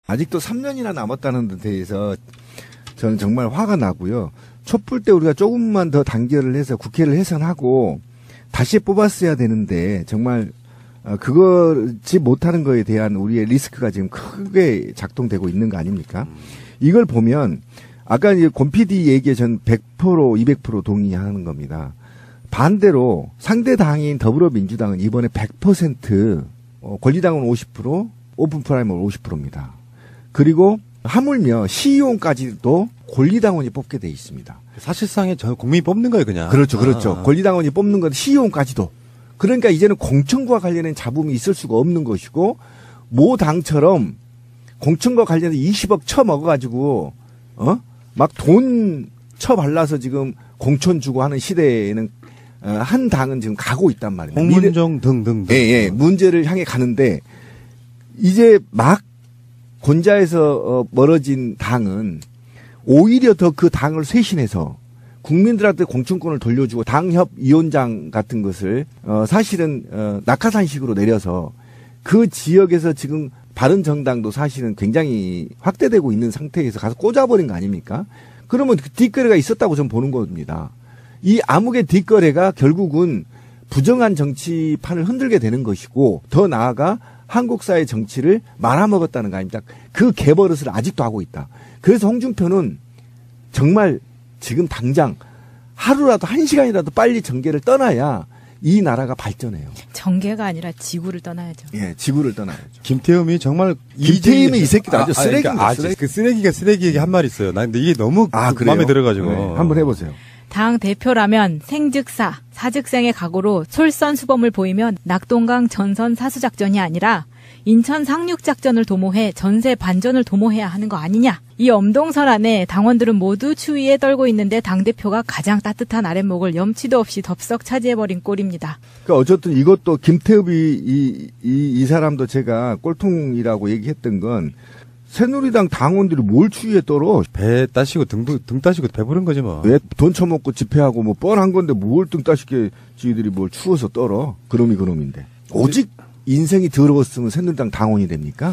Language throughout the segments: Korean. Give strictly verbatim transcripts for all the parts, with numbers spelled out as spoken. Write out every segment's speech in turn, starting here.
아직도 삼 년이나 남았다는 데 대해서 저는 정말 화가 나고요. 촛불 때 우리가 조금만 더 단결을 해서 국회를 해산하고 다시 뽑았어야 되는데 정말 그거지 못하는 거에 대한 우리의 리스크가 지금 크게 작동되고 있는 거 아닙니까? 이걸 보면 아까 이제 권 피디 얘기에 전 백 퍼센트, 이백 퍼센트 동의하는 겁니다. 반대로 상대 당인 더불어민주당은 이번에 백 퍼센트, 권리당은 오십 퍼센트, 오픈 프라이머리 오십 퍼센트입니다. 그리고 하물며 시의원까지도 권리당원이 뽑게 돼 있습니다. 사실상에 저 국민이 뽑는 거예요, 그냥. 그렇죠, 그렇죠. 아. 권리당원이 뽑는 건 시의원까지도. 그러니까 이제는 공천과 관련된 잡음이 있을 수가 없는 것이고, 모 당처럼 공천과 관련해서 이십억 쳐먹어가지고, 어? 막 돈 쳐발라서 지금 공천 주고 하는 시대에는, 어, 한 당은 지금 가고 있단 말입니다. 홍문정 등등등. 예, 예. 문제를 향해 가는데, 이제 막 권자에서 어, 멀어진 당은 오히려 더 그 당을 쇄신해서 국민들한테 공천권을 돌려주고 당협 위원장 같은 것을 어, 사실은 어, 낙하산식으로 내려서 그 지역에서 지금 바른정당도 사실은 굉장히 확대되고 있는 상태에서 가서 꽂아버린 거 아닙니까? 그러면 그 뒷거래가 있었다고 저는 보는 겁니다. 이 암흑의 뒷거래가 결국은 부정한 정치판을 흔들게 되는 것이고 더 나아가 한국 사회 정치를 말아먹었다는 거 아닙니까? 그 개버릇을 아직도 하고 있다. 그래서 홍준표는 정말 지금 당장 하루라도 한 시간이라도 빨리 정계를 떠나야 이 나라가 발전해요. 정계가 아니라 지구를 떠나야죠. 예, 지구를 떠나야죠. 김태흠이 정말 김태흠이 이 새끼도 아주 쓰레기입니다. 그러니까 쓰레기. 그 쓰레기가 쓰레기 얘기 한 말 있어요. 나 근데 이게 너무 아, 마음에 들어가지고 네, 한번 해보세요. 당 대표라면 생즉사, 사즉생의 각오로 솔선수범을 보이며 낙동강 전선 사수작전이 아니라 인천 상륙작전을 도모해 전세 반전을 도모해야 하는 거 아니냐. 이 엄동설 안에 당원들은 모두 추위에 떨고 있는데 당대표가 가장 따뜻한 아랫목을 염치도 없이 덥석 차지해버린 꼴입니다. 그러니까 어쨌든 이것도 김태흡이 이, 이, 이 사람도 제가 꼴통이라고 얘기했던 건 새누리당 당원들이 뭘 추위에 떨어? 배 따시고 등, 등 따시고 배부른 거지 뭐. 왜 돈 처먹고 집회하고 뭐 뻔한 건데 뭘 등 따시게 지들이 뭘 추워서 떨어? 그놈이 그놈인데. 오직 인생이 더러웠으면 새누리당 당원이 됩니까?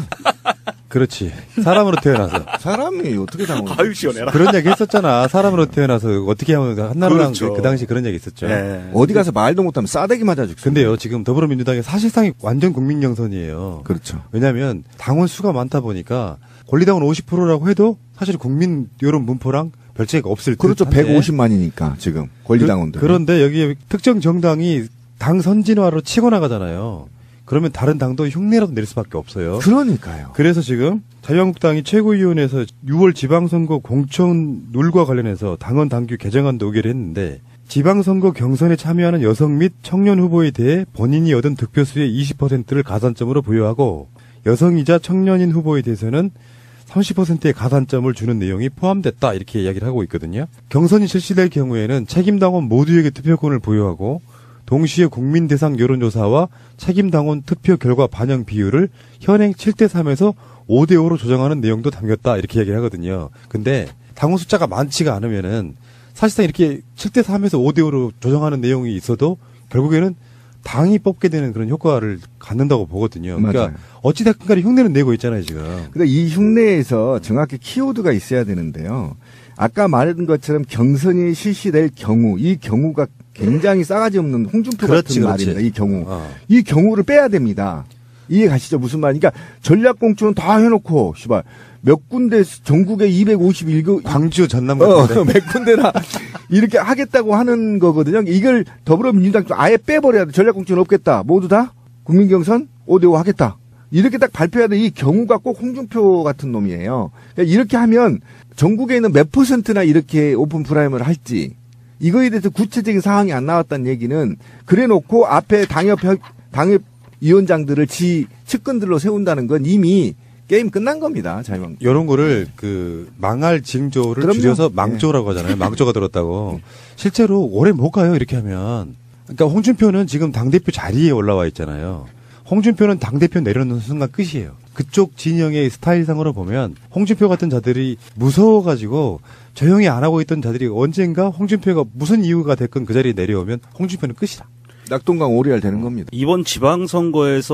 그렇지. 사람으로 태어나서. 사람이 어떻게 당원이 아유, 시원해라. 그런 얘기 했었잖아. 사람으로 태어나서 어떻게 하면 한나라당 그렇죠. 그, 그 당시 그런 얘기 있었죠. 네. 어디 가서 말도 못하면 싸대기 맞아 죽습니다. 근데요, 지금 더불어민주당이 사실상 완전 국민 경선이에요. 그렇죠. 왜냐하면 당원 수가 많다 보니까 권리당원 오십 퍼센트라고 해도 사실 국민 여론 문포랑 별 차이가 없을 그렇죠. 듯한데. 백오십만이니까 지금 권리당원들. 그, 그런데 여기 특정 정당이 당 선진화로 치고 나가잖아요. 그러면 다른 당도 흉내라도 낼 수밖에 없어요. 그러니까요. 그래서 지금 자유한국당이 최고위원회에서 유월 지방선거 공천 룰과 관련해서 당원 당규 개정안도 의결했는데 지방선거 경선에 참여하는 여성 및 청년 후보에 대해 본인이 얻은 득표수의 이십 퍼센트를 가산점으로 부여하고 여성이자 청년인 후보에 대해서는 삼십 퍼센트의 가산점을 주는 내용이 포함됐다 이렇게 이야기를 하고 있거든요. 경선이 실시될 경우에는 책임당원 모두에게 투표권을 부여하고 동시에 국민 대상 여론조사와 책임당원 투표 결과 반영 비율을 현행 칠 대 삼에서 오 대 오로 조정하는 내용도 담겼다 이렇게 얘기를 하거든요. 근데 당원 숫자가 많지가 않으면은 사실상 이렇게 칠 대 삼에서 오 대 오로 조정하는 내용이 있어도 결국에는 당이 뽑게 되는 그런 효과를 갖는다고 보거든요. 그러니까 맞아요. 어찌됐든 간에 흉내는 내고 있잖아요, 지금. 근데 이 흉내에서 정확히 키워드가 있어야 되는데요. 아까 말했던 것처럼 경선이 실시될 경우, 이 경우가 굉장히 싸가지 없는 홍준표 그렇지, 같은 그렇지. 말입니다. 이 경우. 어. 이 경우를 빼야 됩니다. 이해 가시죠? 무슨 말이니까 그러니까 전략공천은 다 해놓고, 씨발. 몇 군데 전국에 이백오십일 개 광주 전남 어, 같은데. 몇 군데나 이렇게 하겠다고 하는 거거든요. 이걸 더불어민주당 좀 아예 빼버려야 돼. 전략공천 없겠다. 모두 다 국민경선 오 대 오 하겠다. 이렇게 딱 발표해야 돼. 이 경우가 꼭 홍준표 같은 놈이에요. 그러니까 이렇게 하면 전국에 있는 몇 퍼센트나 이렇게 오픈 프라임을 할지 이거에 대해서 구체적인 사항이 안 나왔다는 얘기는 그래놓고 앞에 당협 당협 위원장들을 지 측근들로 세운다는 건 이미 게임 끝난 겁니다. 자유한국당. 이런 거를 그 망할 징조를 그럼요. 줄여서 망조라고 하잖아요. 망조가 들었다고. 실제로 오래 못 가요. 이렇게 하면. 그러니까 홍준표는 지금 당대표 자리에 올라와 있잖아요. 홍준표는 당대표 내려놓는 순간 끝이에요. 그쪽 진영의 스타일상으로 보면 홍준표 같은 자들이 무서워가지고 조용히 안 하고 있던 자들이 언젠가 홍준표가 무슨 이유가 됐건 그 자리에 내려오면 홍준표는 끝이다. 낙동강 오리알 되는 겁니다. 이번 지방선거에서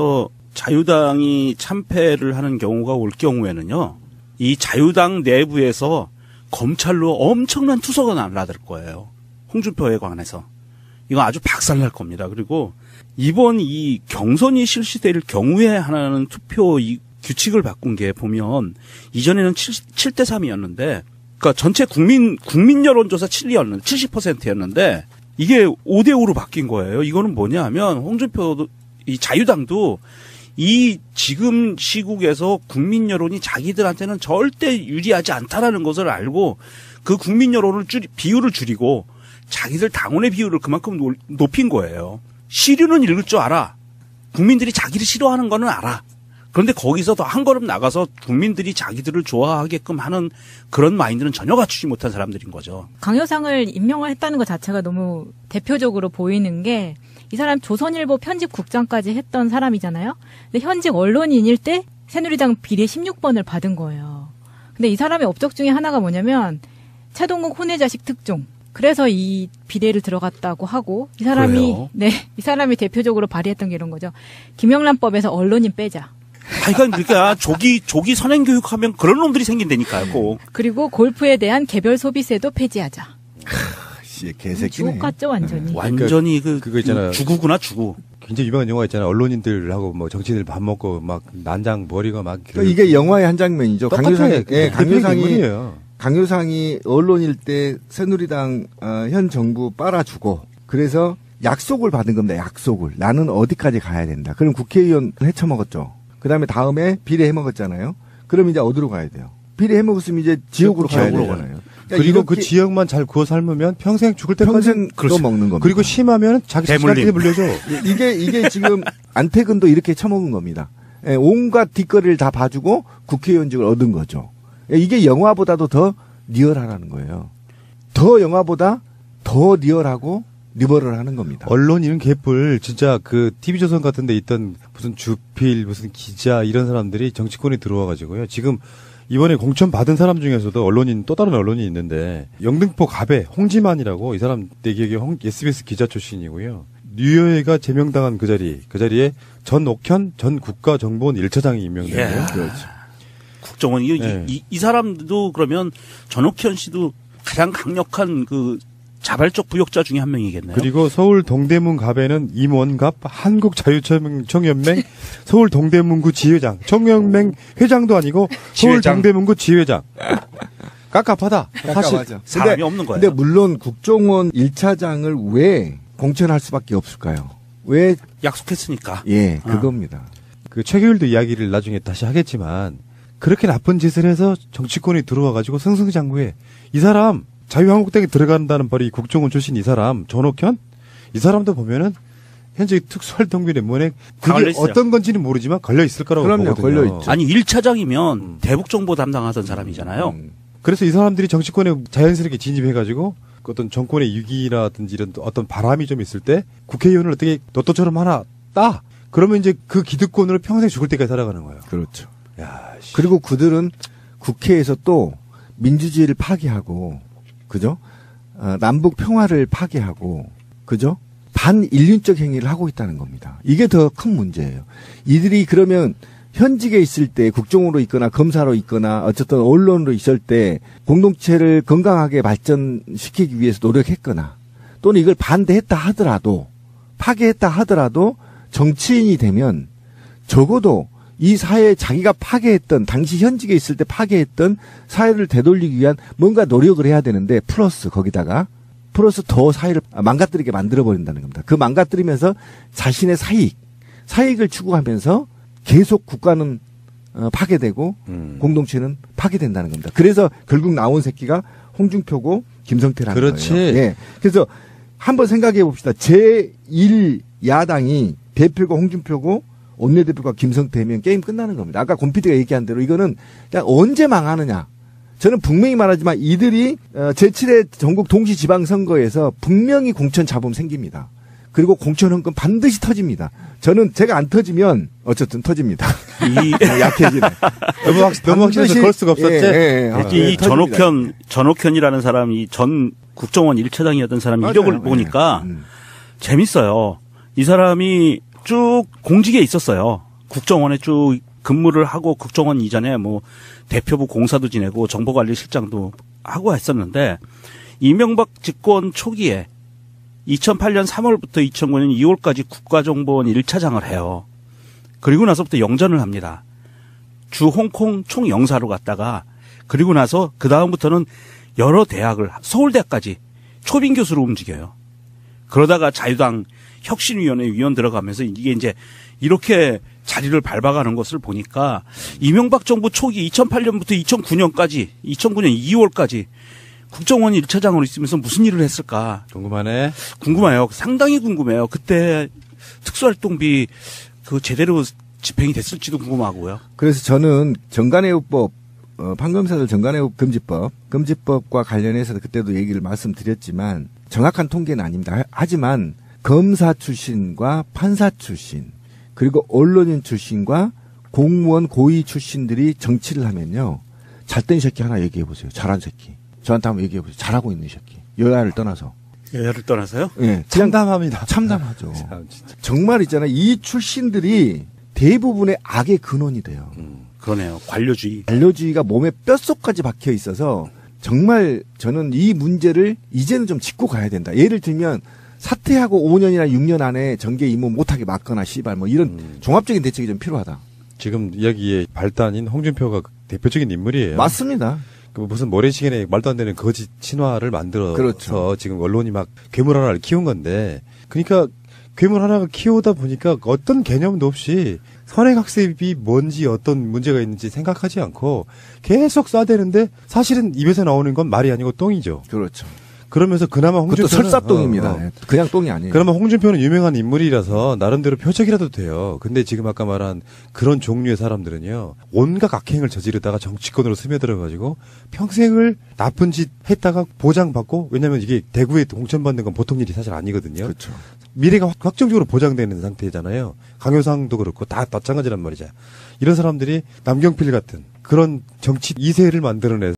자유당이 참패를 하는 경우가 올 경우에는요, 이 자유당 내부에서 검찰로 엄청난 투서가 날아들 거예요. 홍준표에 관해서. 이거 아주 박살날 겁니다. 그리고 이번 이 경선이 실시될 경우에 하나는 투표 이 규칙을 바꾼 게 보면 이전에는 칠 대 삼이었는데, 그러니까 전체 국민, 국민 여론조사 칠이었는데, 칠십 퍼센트였는데, 이게 오 대 오로 바뀐 거예요. 이거는 뭐냐 하면 홍준표, 이 자유당도 이 지금 시국에서 국민 여론이 자기들한테는 절대 유리하지 않다라는 것을 알고 그 국민 여론을 줄이, 비율을 줄이고 자기들 당원의 비율을 그만큼 높인 거예요. 시류는 읽을 줄 알아. 국민들이 자기를 싫어하는 거는 알아. 그런데 거기서 더 한 걸음 나가서 국민들이 자기들을 좋아하게끔 하는 그런 마인드는 전혀 갖추지 못한 사람들인 거죠. 강효상을 임명을 했다는 것 자체가 너무 대표적으로 보이는 게, 이 사람 조선일보 편집국장까지 했던 사람이잖아요. 근데 현직 언론인일 때 새누리당 비례 십육 번을 받은 거예요. 근데 이 사람의 업적 중에 하나가 뭐냐면 최동욱 혼외자식 특종. 그래서 이 비례를 들어갔다고 하고, 이 사람이 그래요? 네, 이 사람이 대표적으로 발의했던 게 이런 거죠. 김영란법에서 언론인 빼자. 하여간 그러니까 조기 조기 선행 교육하면 그런 놈들이 생긴다니까요. 꼭. 그리고 골프에 대한 개별 소비세도 폐지하자. 씨, 개새끼네. 주옥 같죠, 완전히. 완전히 그 그거 있잖아요. 주구구나 주구. 굉장히 유명한 영화 있잖아요. 언론인들하고 뭐 정치인들 밥 먹고 막 난장 머리가 막. 그러니까 이게 영화의 한 장면이죠. 강효상이, 예, 강효상이, 인물이에요. 강효상이 언론일 때 새누리당 어, 현 정부 빨아주고, 그래서 약속을 받은 겁니다. 약속을. 나는 어디까지 가야 된다. 그럼 국회의원 헤쳐먹었죠. 그 다음에 다음에 비례 해먹었잖아요. 그럼 이제 어디로 가야 돼요? 비례 해먹었으면 이제 지역으로 가야 지역으로 되잖아요. 그러니까 그리고 그 이렇게 지역만 잘 구워 삶으면 평생 죽을 때까지 평생 그거 먹는 겁니다. 그리고 심하면 자기 자식한테 물려줘. 이게 이게 지금 안태근도 이렇게 처먹은 겁니다. 예, 온갖 뒷거리를 다 봐주고 국회의원직을 얻은 거죠. 예, 이게 영화보다도 더 리얼하라는 거예요. 더 영화보다 더 리얼하고 리버럴하는 겁니다. 언론인은 개뿔 진짜 그 티비조선 같은 데 있던 무슨 주필 무슨 기자 이런 사람들이 정치권에 들어와 가지고요. 지금 이번에 공천 받은 사람 중에서도 언론인 또 다른 언론이 있는데 영등포 갑에 홍지만이라고 이 사람 내 기억에 홍, 에스비에스 기자 출신이고요. 뉴여회가 제명당한 그 자리 그 자리에 전옥현 전 국가정보원 일 차장이 임명됐네요. 예. 그렇죠. 국정원 이, 네. 이, 이 사람도 그러면 전옥현 씨도 가장 강력한 그 자발적 부역자 중에 한 명이겠네요. 그리고 서울 동대문 갑에는 임원갑 한국자유청연맹 서울 동대문구 지회장 청년맹 회장도 아니고 서울 지회장. 동대문구 지회장 깝깝하다. 사실 깝깝하죠. 사람이 근데, 없는 거예요. 근데 물론 국정원 일 차장을 왜 공천할 수밖에 없을까요? 왜? 약속했으니까. 예, 아. 그겁니다. 그 최규일도 이야기를 나중에 다시 하겠지만 그렇게 나쁜 짓을 해서 정치권에 들어와 가지고 승승장구해. 이 사람 자유한국당에 들어간다는 바로 이 국정원 출신 이 사람 전옥현 이 사람도 보면은 현재 특수활동비례문에 그게 걸려있어요. 어떤 건지는 모르지만 걸려 있을 거라고 그럼요, 보거든요. 걸려있죠. 아니 일 차장이면 대북정보 담당하던 사람이잖아요. 음. 그래서 이 사람들이 정치권에 자연스럽게 진입해가지고 어떤 정권의 위기라든지 이런 어떤 바람이 좀 있을 때 국회의원을 어떻게 너또처럼 하나 따 그러면 이제 그 기득권으로 평생 죽을 때까지 살아가는 거예요. 그렇죠. 야, 씨. 그리고 그들은 국회에서 또 민주주의를 파괴하고, 그죠? 어, 남북 평화를 파괴하고, 그죠? 반인륜적 행위를 하고 있다는 겁니다. 이게 더 큰 문제예요. 이들이 그러면 현직에 있을 때 국정으로 있거나 검사로 있거나 어쨌든 언론으로 있을 때 공동체를 건강하게 발전시키기 위해서 노력했거나 또는 이걸 반대했다 하더라도 파괴했다 하더라도 정치인이 되면 적어도 이 사회에 자기가 파괴했던 당시 현직에 있을 때 파괴했던 사회를 되돌리기 위한 뭔가 노력을 해야 되는데 플러스 거기다가 플러스 더 사회를 망가뜨리게 만들어버린다는 겁니다. 그 망가뜨리면서 자신의 사익, 사익을 추구하면서 계속 국가는 어, 파괴되고 음. 공동체는 파괴된다는 겁니다. 그래서 결국 나온 새끼가 홍준표고 김성태라는 그렇지. 거예요. 예. 그래서 한번 생각해 봅시다. 제일 야당이 대표가 홍준표고 원내대표가 김성태면 게임 끝나는 겁니다. 아까 곰피디가 얘기한 대로 이거는 그냥 언제 망하느냐. 저는 분명히 말하지만 이들이 제칠 회 전국 동시지방선거에서 분명히 공천 잡음 생깁니다. 그리고 공천 헌금 반드시 터집니다. 저는 제가 안 터지면 어쨌든 터집니다. 이, 너무 약해지네. 확, 너무 확실해서 그럴 수가 없었지. 예, 예, 예. 이 예, 전옥현, 전옥현이라는 사람이 전 국정원 일 차장이었던 사람 맞아요. 이력을 보니까 예. 음. 재밌어요. 이 사람이 쭉 공직에 있었어요. 국정원에 쭉 근무를 하고 국정원 이전에 뭐 대표부 공사도 지내고 정보관리실장도 하고 했었는데 이명박 집권 초기에 이천팔 년 삼월부터 이천구 년 이월까지 국가정보원 일 차장을 해요. 그리고 나서부터 영전을 합니다. 주 홍콩 총영사로 갔다가 그리고 나서 그 다음부터는 여러 대학을 서울대학까지 초빙 교수로 움직여요. 그러다가 자유당 혁신위원회 위원 들어가면서 이게 이제 이렇게 자리를 밟아가는 것을 보니까 이명박 정부 초기 이천팔 년부터 이천구 년까지 이천구 년 이월까지 국정원 일 차장으로 있으면서 무슨 일을 했을까? 궁금하네. 궁금해요. 상당히 궁금해요. 그때 특수활동비 그 제대로 집행이 됐을지도 궁금하고요. 그래서 저는 정관예우법, 어, 판검사들 정관예우 금지법, 금지법과 관련해서 그때도 얘기를 말씀드렸지만 정확한 통계는 아닙니다. 하지만 검사 출신과 판사 출신 그리고 언론인 출신과 공무원 고위 출신들이 정치를 하면요. 잘된 새끼 하나 얘기해 보세요. 잘한 새끼. 저한테 한번 얘기해 보세요. 잘하고 있는 새끼. 여야를 떠나서. 여야를 떠나서요? 예. 네, 참담합니다. 참담하죠. 참, 진짜. 정말 있잖아요. 이 출신들이 대부분의 악의 근원이 돼요. 음, 그러네요. 관료주의. 관료주의가 몸에 뼛속까지 박혀 있어서 정말 저는 이 문제를 이제는 좀 짚고 가야 된다. 예를 들면 사퇴하고 오 년이나 육 년 안에 정계 임무 못하게 막거나 씨발 뭐 이런 음. 종합적인 대책이 좀 필요하다. 지금 이야기의 발단인 홍준표가 대표적인 인물이에요. 맞습니다. 그 무슨 모래시계에 말도 안 되는 거짓 신화를 만들어서 그렇죠. 지금 언론이 막 괴물 하나를 키운 건데, 그러니까 괴물 하나가 키우다 보니까 어떤 개념도 없이 선행학습이 뭔지 어떤 문제가 있는지 생각하지 않고 계속 쏴대는데 사실은 입에서 나오는 건 말이 아니고 똥이죠. 그렇죠. 그러면서 그나마 그것도 홍준표는 설사똥입니다. 어, 어. 그냥 똥이 아니에요. 그러면 홍준표는 유명한 인물이라서 나름대로 표적이라도 돼요. 근데 지금 아까 말한 그런 종류의 사람들은요, 온갖 악행을 저지르다가 정치권으로 스며들어가지고 평생을 나쁜 짓 했다가 보장받고, 왜냐면 이게 대구에 공천받는 건 보통 일이 사실 아니거든요. 그렇죠. 미래가 확- 확정적으로 보장되는 상태잖아요. 강효상도 그렇고 다 마찬가지란 말이죠. 이런 사람들이 남경필 같은 그런 정치 이 세를 만들어내서